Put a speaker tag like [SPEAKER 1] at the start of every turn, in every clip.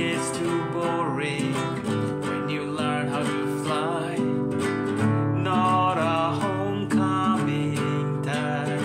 [SPEAKER 1] gets too boring when you learn how to fly. Not a homecoming type.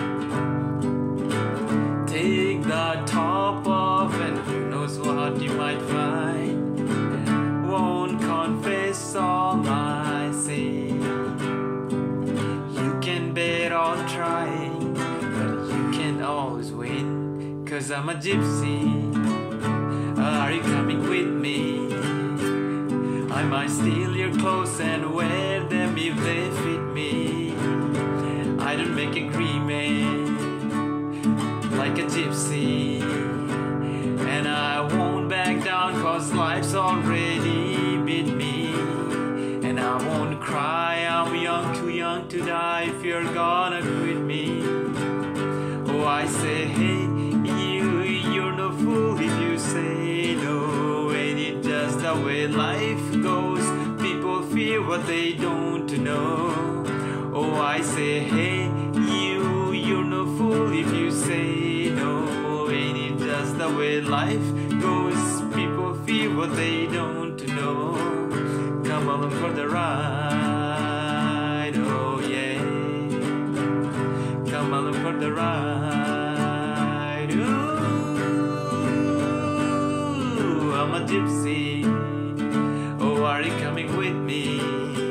[SPEAKER 1] Take the top off and who knows what you might find. Won't confess all my sins. You can bet on trying, but you can't always win. 'Cause I'm a gypsy. Are you coming with me? I might steal your clothes and wear them if they fit me. I don't make agreement like a gypsy, and I won't back down 'cause life's already beat me. And I won't cry, I'm young, too young to die if you're gonna quit me. Oh, I say, hey, you're no fool if you say no. And it's just the way life goes. People fear what they don't know. Oh, I say, hey, you're no fool if you say no. And it's just the way life goes. People fear what they don't know. Come along for the ride, oh yeah. Come along for the ride, ooh, I'm a gypsy. Oh, are you coming with me?